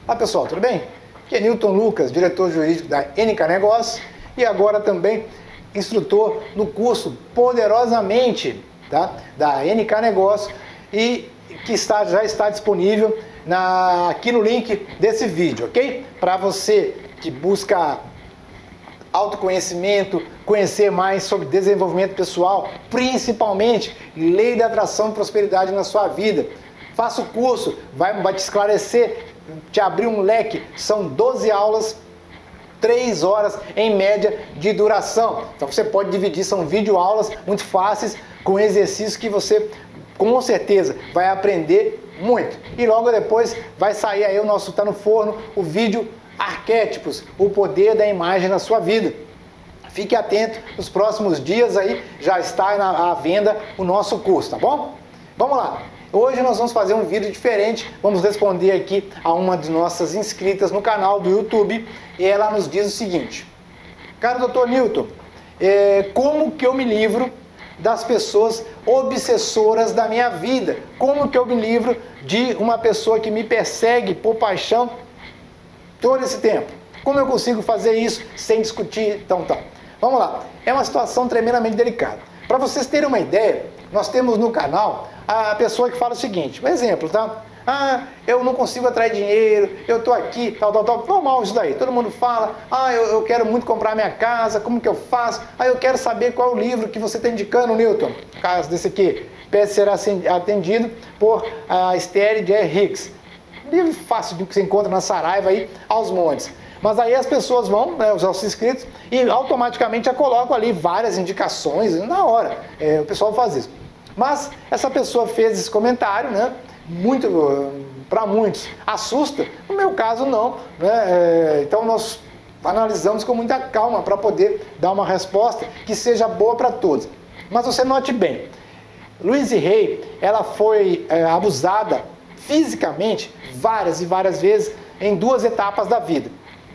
Olá pessoal, tudo bem? Aqui é Newton Lucas, diretor jurídico da NK Negócios e agora também instrutor no curso Poderosamente, tá? Da NK Negócios e que já está disponível aqui no link desse vídeo, ok? Para você que busca autoconhecimento, conhecer mais sobre desenvolvimento pessoal, principalmente lei da atração e prosperidade na sua vida. Faça o curso, vai te esclarecer, te abrir um leque, são 12 aulas, 3 horas em média de duração. Então você pode dividir, são videoaulas muito fáceis, com exercícios que você com certeza vai aprender muito. E logo depois vai sair aí tá no forno, o vídeo Arquétipos, o poder da imagem na sua vida. Fique atento, nos próximos dias aí já está à venda o nosso curso, tá bom? Vamos lá! Hoje nós vamos fazer um vídeo diferente, vamos responder aqui a uma de nossas inscritas no canal do YouTube e ela nos diz o seguinte: Caro Dr. Newton, como que eu me livro das pessoas obsessoras da minha vida? Como que eu me livro de uma pessoa que me persegue por paixão todo esse tempo? Como eu consigo fazer isso sem discutir tão? Vamos lá, é uma situação tremendamente delicada. Para vocês terem uma ideia, nós temos no canal a pessoa que fala o seguinte, um exemplo, tá? Eu não consigo atrair dinheiro, eu tô aqui, tal, normal isso daí, todo mundo fala, eu quero muito comprar minha casa, como que eu faço? Eu quero saber qual é o livro que você está indicando, Newton. No caso desse aqui, pede será atendido por Esther J. Hicks. Livro fácil que você encontra na Saraiva aí, aos montes. Mas aí as pessoas vão, né, os nossos inscritos, e automaticamente já colocam ali várias indicações, na hora, o pessoal faz isso. Mas essa pessoa fez esse comentário, né, para muitos assusta, no meu caso não, né, então nós analisamos com muita calma para poder dar uma resposta que seja boa para todos. Mas você note bem, Louise Hay, ela foi abusada fisicamente várias e várias vezes em 2 etapas da vida.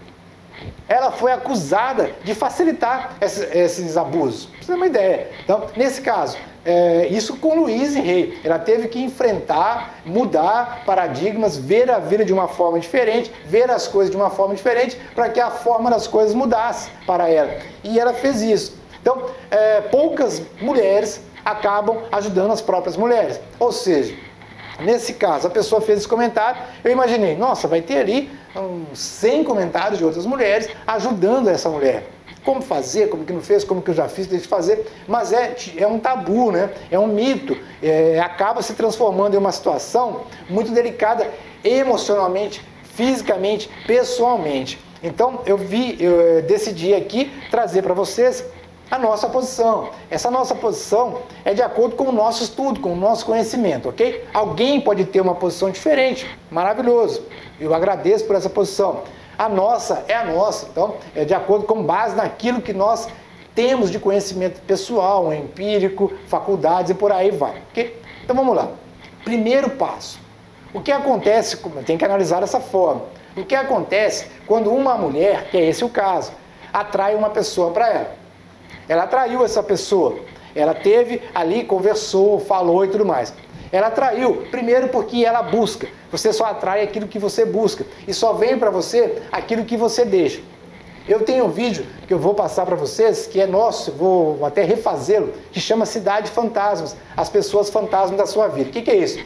Ela foi acusada de facilitar esses abusos, pra você ter uma ideia. Então, nesse caso, isso com Louise Hay, ela teve que enfrentar, mudar paradigmas, ver a vida de uma forma diferente, ver as coisas de uma forma diferente, para que a forma das coisas mudasse para ela. E ela fez isso. Então, poucas mulheres acabam ajudando as próprias mulheres. Ou seja, nesse caso, a pessoa fez esse comentário, eu imaginei, nossa, vai ter ali 100 comentários de outras mulheres ajudando essa mulher. Como fazer, como que não fez, como que eu já fiz, deixa de fazer. Mas é um tabu, né? É um mito. Acaba se transformando em uma situação muito delicada emocionalmente, fisicamente, pessoalmente. Então, eu decidi aqui trazer para vocês a nossa posição. Essa nossa posição é de acordo com o nosso estudo, com o nosso conhecimento, ok? Alguém pode ter uma posição diferente, maravilhoso. Eu agradeço por essa posição. A nossa é a nossa, então é de acordo com base naquilo que nós temos de conhecimento pessoal, empírico, faculdades e por aí vai, ok? Então vamos lá. Primeiro passo. O que acontece, tem que analisar dessa forma. O que acontece quando uma mulher, que é esse o caso, atrai uma pessoa para ela? Ela atraiu essa pessoa, ela teve ali, conversou, falou e tudo mais. Ela atraiu, primeiro porque ela busca. Você só atrai aquilo que você busca e só vem para você aquilo que você deixa. Eu tenho um vídeo que eu vou passar para vocês, que é nosso, vou até refazê-lo, que chama Cidade Fantasmas, as pessoas fantasmas da sua vida. O que é isso?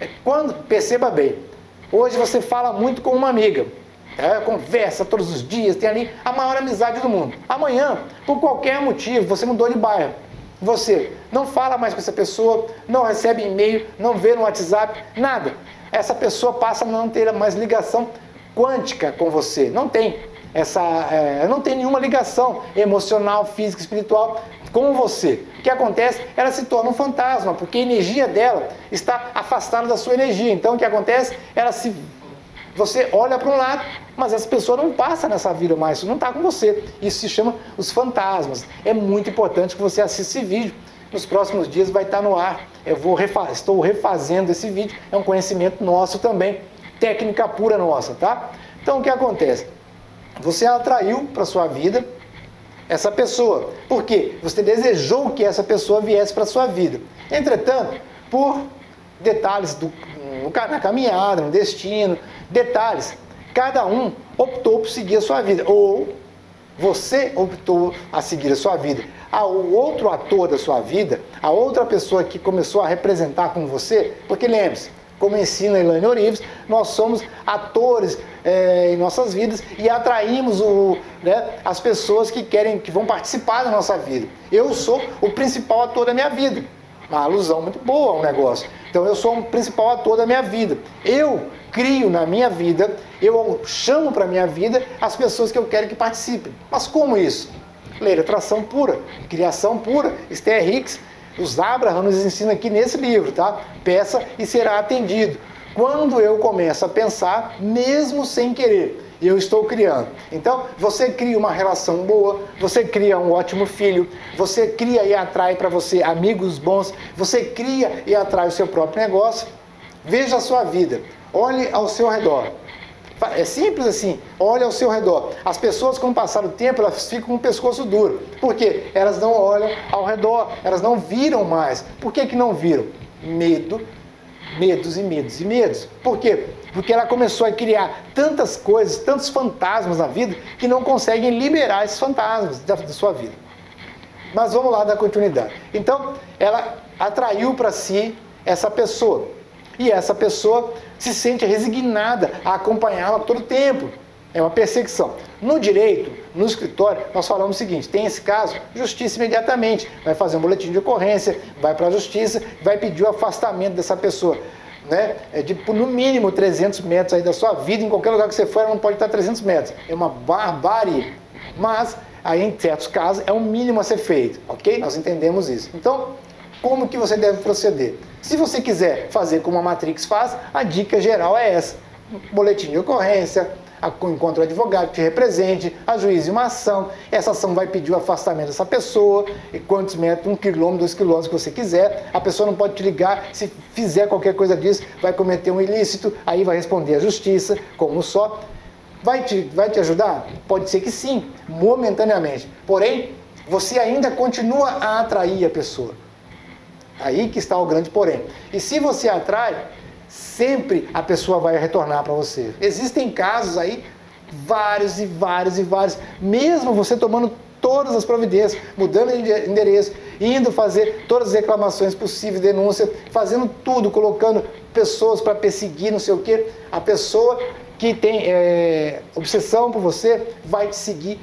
Perceba bem, hoje você fala muito com uma amiga, conversa todos os dias, tem ali a maior amizade do mundo. Amanhã, por qualquer motivo, você mudou de bairro. Você não fala mais com essa pessoa, não recebe e-mail, não vê no WhatsApp, nada. Essa pessoa passa a não ter mais ligação quântica com você. Não tem não tem nenhuma ligação emocional, física, espiritual com você. O que acontece? Ela se torna um fantasma, porque a energia dela está afastada da sua energia. Então, o que acontece? Você olha para um lado, mas essa pessoa não passa nessa vida mais, não está com você. Isso se chama os fantasmas. É muito importante que você assista esse vídeo. Nos próximos dias vai estar no ar. Estou refazendo esse vídeo. É um conhecimento nosso também. Técnica pura nossa, tá? Então, o que acontece? Você atraiu para a sua vida essa pessoa. Por quê? Você desejou que essa pessoa viesse para a sua vida. Entretanto, por detalhes na caminhada, no destino, detalhes, cada um optou por seguir a sua vida, ou você optou a seguir a sua vida. O outro ator da sua vida, a outra pessoa que começou a representar com você, porque lembre-se, como ensina Elaine Orives, nós somos atores em nossas vidas e atraímos as pessoas que vão participar da nossa vida. Eu sou o principal ator da minha vida. Uma alusão muito boa ao negócio. Então eu sou o principal ator da minha vida. Eu crio na minha vida, eu chamo para a minha vida as pessoas que eu quero que participem. Mas como isso? Lei da atração pura, criação pura. Esther Hicks, os Abraham nos ensina aqui nesse livro, tá? Peça e será atendido. Quando eu começo a pensar, mesmo sem querer, eu estou criando. Então, você cria uma relação boa, você cria um ótimo filho, você cria e atrai para você amigos bons, você cria e atrai o seu próprio negócio. Veja a sua vida, olhe ao seu redor. É simples assim, olhe ao seu redor. As pessoas, com o passar do tempo, elas ficam com o pescoço duro. Por quê? Elas não olham ao redor, elas não viram mais. Por que não viram? Medos e medos e medos. Por quê? Porque ela começou a criar tantas coisas, tantos fantasmas na vida, que não conseguem liberar esses fantasmas da sua vida. Mas vamos lá dar continuidade. Então, ela atraiu para si essa pessoa. E essa pessoa se sente resignada a acompanhá-la todo o tempo. É uma perseguição. No direito, no escritório, nós falamos o seguinte: tem esse caso, justiça imediatamente. Vai fazer um boletim de ocorrência, vai para a justiça, vai pedir o afastamento dessa pessoa. Né? No mínimo 300 metros aí da sua vida, em qualquer lugar que você for, ela não pode estar 300 metros. É uma barbárie. Mas, aí em certos casos, é o mínimo a ser feito. Ok? Nós entendemos isso. Então, como que você deve proceder? Se você quiser fazer como a Matrix faz, a dica geral é essa: boletim de ocorrência, encontra o advogado que te represente, ajuize uma ação, essa ação vai pedir o afastamento dessa pessoa, e quantos metros, 1 quilômetro, 2 quilômetros que você quiser, a pessoa não pode te ligar, se fizer qualquer coisa disso, vai cometer um ilícito, aí vai responder à justiça, como só. Vai te ajudar? Pode ser que sim, momentaneamente, porém, você ainda continua a atrair a pessoa. Aí que está o grande porém. E se você atrai, sempre a pessoa vai retornar para você. Existem casos aí, vários e vários e vários, mesmo você tomando todas as providências, mudando de endereço, indo fazer todas as reclamações possíveis, denúncia, fazendo tudo, colocando pessoas para perseguir, não sei o quê, a pessoa que tem obsessão por você vai te seguir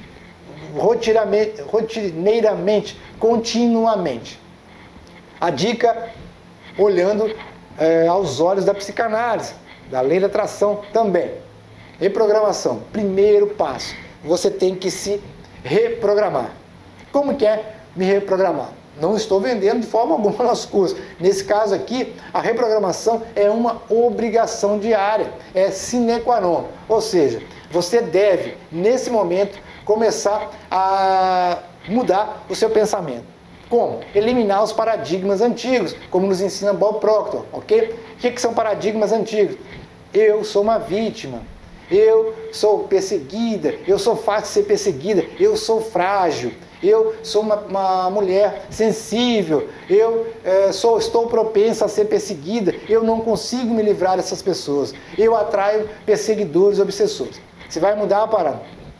rotineiramente, continuamente. A dica, olhando aos olhos da psicanálise, da lei da atração também. Reprogramação, primeiro passo, você tem que se reprogramar. Como que é me reprogramar? Não estou vendendo de forma alguma nosso curso. Nesse caso aqui, a reprogramação é uma obrigação diária, é sine qua non. Ou seja, você deve, nesse momento, começar a mudar o seu pensamento. Como? Eliminar os paradigmas antigos, como nos ensina Bob Proctor, ok? O que são paradigmas antigos? Eu sou uma vítima, eu sou perseguida, eu sou fácil de ser perseguida, eu sou frágil, eu sou uma mulher sensível, eu estou propensa a ser perseguida, eu não consigo me livrar dessas pessoas, eu atraio perseguidores, obsessores. Você vai mudar a parada.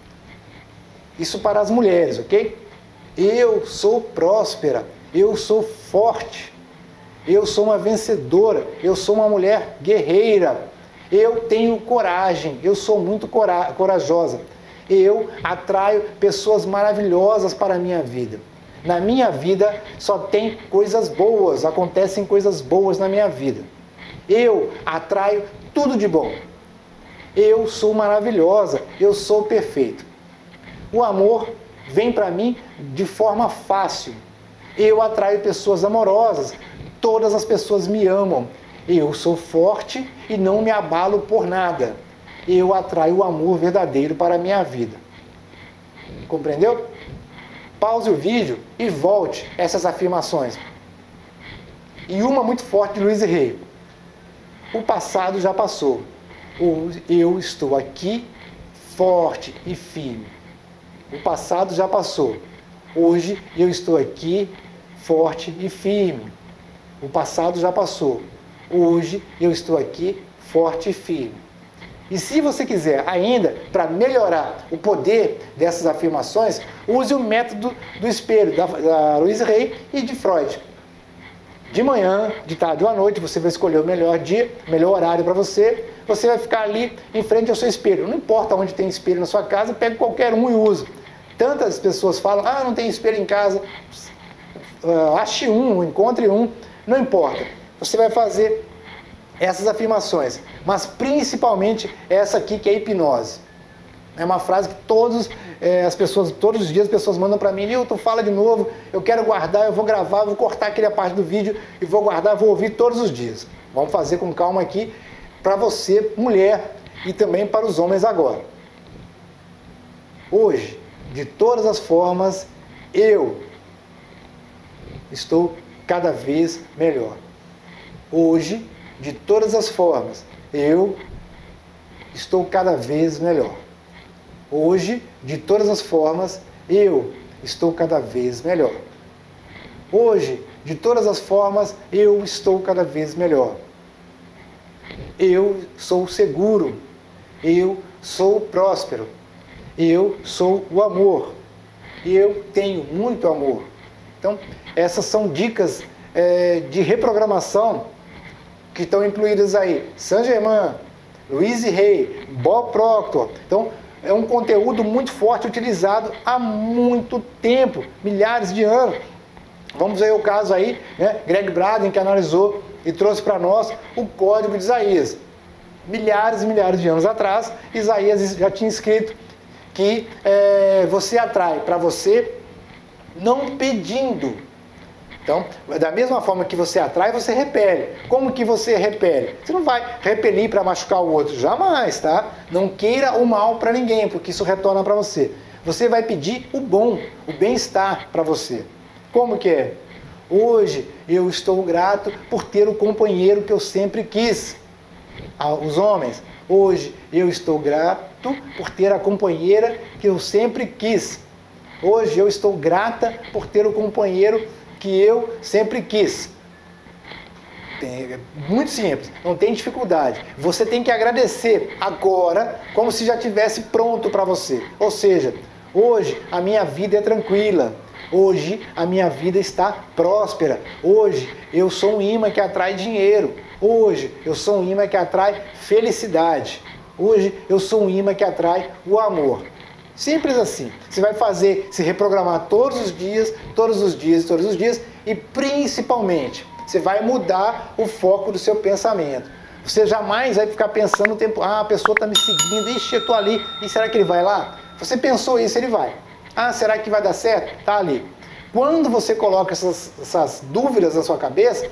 Isso para as mulheres, ok? Eu sou próspera, eu sou forte, eu sou uma vencedora, eu sou uma mulher guerreira, eu tenho coragem, eu sou muito corajosa, eu atraio pessoas maravilhosas para a minha vida. Na minha vida só tem coisas boas, acontecem coisas boas na minha vida. Eu atraio tudo de bom. Eu sou maravilhosa, eu sou perfeito. O amor vem para mim de forma fácil. Eu atraio pessoas amorosas. Todas as pessoas me amam. Eu sou forte e não me abalo por nada. Eu atraio o amor verdadeiro para a minha vida. Compreendeu? Pause o vídeo e volte essas afirmações. E uma muito forte de Luiz Rey. O passado já passou. Eu estou aqui forte e firme. O passado já passou. Hoje eu estou aqui forte e firme. O passado já passou. Hoje eu estou aqui forte e firme. E se você quiser ainda, para melhorar o poder dessas afirmações, use o método do espelho, da Louise Hay e de Freud. De manhã, de tarde ou à noite, você vai escolher o melhor dia, o melhor horário para você. Você vai ficar ali em frente ao seu espelho. Não importa onde tem espelho na sua casa, pega qualquer um e usa. Tantas pessoas falam, não tem espelho em casa. Ache um, encontre um, não importa. Você vai fazer essas afirmações, mas principalmente essa aqui que é a hipnose. É uma frase que todos os dias as pessoas mandam para mim, Newton, fala de novo, eu quero guardar, eu vou gravar, eu vou cortar aquela parte do vídeo e vou guardar, vou ouvir todos os dias. Vamos fazer com calma aqui para você, mulher, e também para os homens agora. Hoje, de todas as formas, eu estou cada vez melhor. Hoje, de todas as formas, eu estou cada vez melhor. Hoje, de todas as formas, eu estou cada vez melhor. Hoje, de todas as formas, eu estou cada vez melhor. Eu sou seguro. Eu sou próspero. Eu sou o amor. Eu tenho muito amor. Então, essas são dicas de reprogramação que estão incluídas aí. Saint-Germain, Louise Hay, Bob Proctor. Então, é um conteúdo muito forte, utilizado há muito tempo, milhares de anos. Vamos ver o caso aí, né? Greg Braden, que analisou e trouxe para nós o Código de Isaías. Milhares e milhares de anos atrás, Isaías já tinha escrito que você atrai para você não pedindo. Então, da mesma forma que você atrai, você repele. Como que você repele? Você não vai repelir para machucar o outro, jamais, tá? Não queira o mal para ninguém, porque isso retorna para você. Você vai pedir o bom, o bem-estar para você. Como que é? Hoje eu estou grato por ter o companheiro que eu sempre quis. Os homens, hoje eu estou grato por ter a companheira que eu sempre quis. Hoje eu estou grata por ter o companheiro que eu sempre quis. É muito simples, não tem dificuldade. Você tem que agradecer agora, como se já tivesse pronto para você. Ou seja, hoje a minha vida é tranquila. Hoje a minha vida está próspera. Hoje eu sou um imã que atrai dinheiro. Hoje eu sou um imã que atrai felicidade. Hoje eu sou um imã que atrai o amor. Simples assim. Você vai se reprogramar todos os dias, todos os dias, todos os dias, e principalmente, você vai mudar o foco do seu pensamento. Você jamais vai ficar pensando o tempo, a pessoa está me seguindo, ixi, eu estou ali, e será que ele vai lá? Você pensou isso, ele vai. Será que vai dar certo? Está ali. Quando você coloca essas dúvidas na sua cabeça,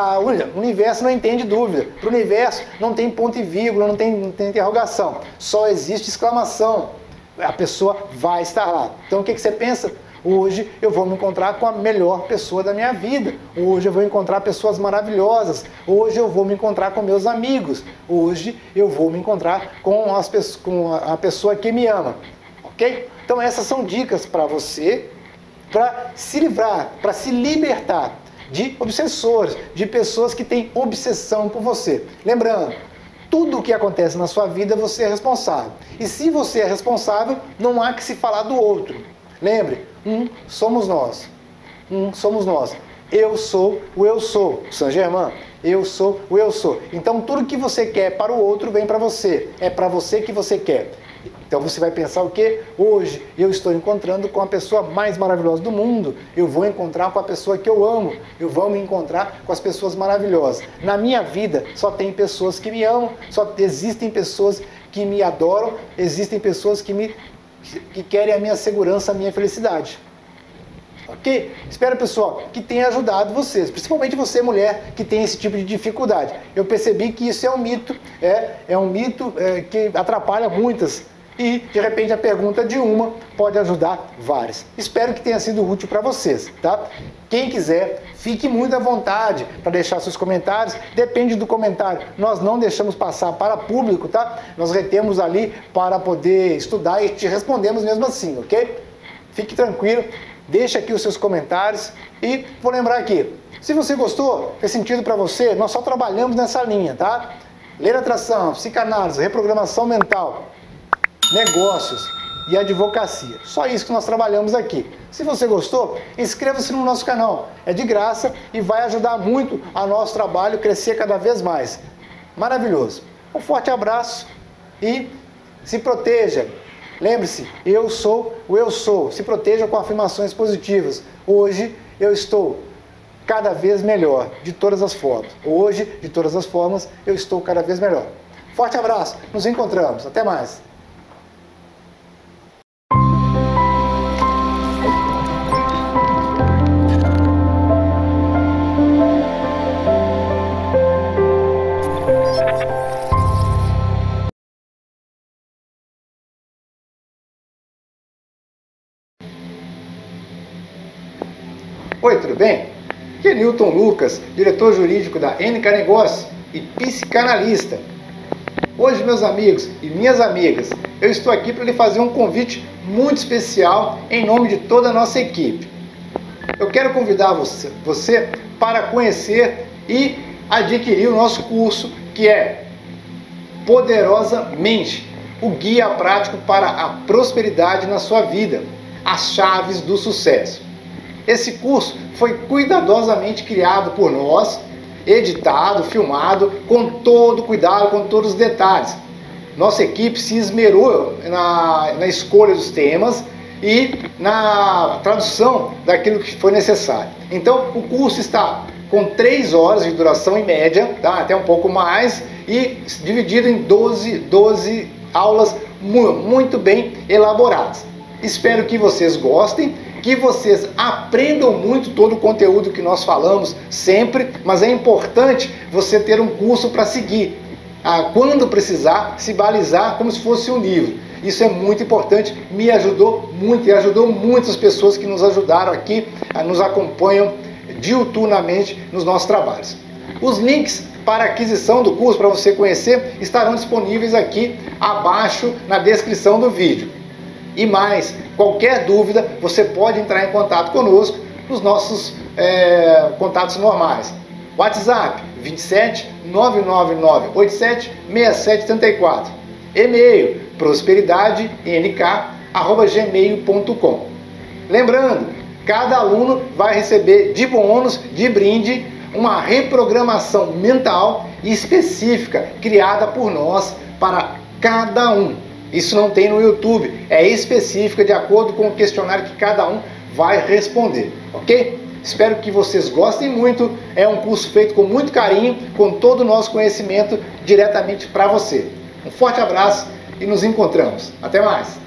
o universo não entende dúvida. Para o universo não tem ponto e vírgula, não tem interrogação, só existe exclamação. A pessoa vai estar lá. Então o que você pensa? Hoje eu vou me encontrar com a melhor pessoa da minha vida. Hoje eu vou encontrar pessoas maravilhosas. Hoje eu vou me encontrar com meus amigos. Hoje eu vou me encontrar com a pessoa que me ama. Ok? Então essas são dicas para você, para se livrar, para se libertar de obsessores, de pessoas que têm obsessão por você. Lembrando, tudo o que acontece na sua vida, você é responsável. E se você é responsável, não há que se falar do outro. Lembre, somos nós. Somos nós. Eu sou o eu sou. Saint-Germain, eu sou o eu sou. Então tudo que você quer para o outro vem para você. É para você que você quer. Então você vai pensar o quê? Hoje eu estou encontrando com a pessoa mais maravilhosa do mundo. Eu vou encontrar com a pessoa que eu amo. Eu vou me encontrar com as pessoas maravilhosas. Na minha vida só tem pessoas que me amam. Só existem pessoas que me adoram. Existem pessoas que querem a minha segurança, a minha felicidade. Ok? Espero, pessoal, que tenha ajudado vocês, principalmente você, mulher, que tem esse tipo de dificuldade. Eu percebi que isso é um mito, que atrapalha muitas. E, de repente, a pergunta de uma pode ajudar várias. Espero que tenha sido útil para vocês, tá? Quem quiser, fique muito à vontade para deixar seus comentários. Depende do comentário. Nós não deixamos passar para público, tá? Nós retemos ali para poder estudar e te respondemos mesmo assim, ok? Fique tranquilo, deixa aqui os seus comentários. E vou lembrar aqui, se você gostou, fez sentido para você, nós só trabalhamos nessa linha, tá? Lei da atração, psicanálise, reprogramação mental, negócios e advocacia. Só isso que nós trabalhamos aqui. Se você gostou, inscreva-se no nosso canal. É de graça e vai ajudar muito ao nosso trabalho crescer cada vez mais. Maravilhoso. Um forte abraço e se proteja. Lembre-se, eu sou o eu sou. Se proteja com afirmações positivas. Hoje eu estou cada vez melhor, de todas as formas. Hoje, de todas as formas, eu estou cada vez melhor. Forte abraço, nos encontramos. Até mais. Oi, tudo bem? Aqui é Newton Lucas, diretor jurídico da NK Negócios e psicanalista. Hoje, meus amigos e minhas amigas, eu estou aqui para lhe fazer um convite muito especial em nome de toda a nossa equipe. Eu quero convidar você para conhecer e adquirir o nosso curso, que é Poderosamente, o guia prático para a prosperidade na sua vida, as chaves do sucesso. Esse curso foi cuidadosamente criado por nós, editado, filmado, com todo cuidado, com todos os detalhes. Nossa equipe se esmerou na escolha dos temas e na tradução daquilo que foi necessário. Então, o curso está com 3 horas de duração em média, tá? Até um pouco mais, e dividido em 12 aulas muito bem elaboradas. Espero que vocês gostem, que vocês aprendam muito todo o conteúdo que nós falamos sempre, mas é importante você ter um curso para seguir. Quando precisar, se balizar como se fosse um livro. Isso é muito importante, me ajudou muito e ajudou muitas pessoas que nos ajudaram aqui, nos acompanham diuturnamente nos nossos trabalhos. Os links para aquisição do curso, para você conhecer, estarão disponíveis aqui abaixo na descrição do vídeo. E mais, qualquer dúvida, você pode entrar em contato conosco nos nossos contatos normais. WhatsApp 27 999 87 6734. E-mail prosperidade.nk@gmail.com. Lembrando, cada aluno vai receber de bônus, de brinde, uma reprogramação mental específica criada por nós para cada um. Isso não tem no YouTube, é específica de acordo com o questionário que cada um vai responder, ok? Espero que vocês gostem muito, é um curso feito com muito carinho, com todo o nosso conhecimento diretamente para você. Um forte abraço e nos encontramos. Até mais!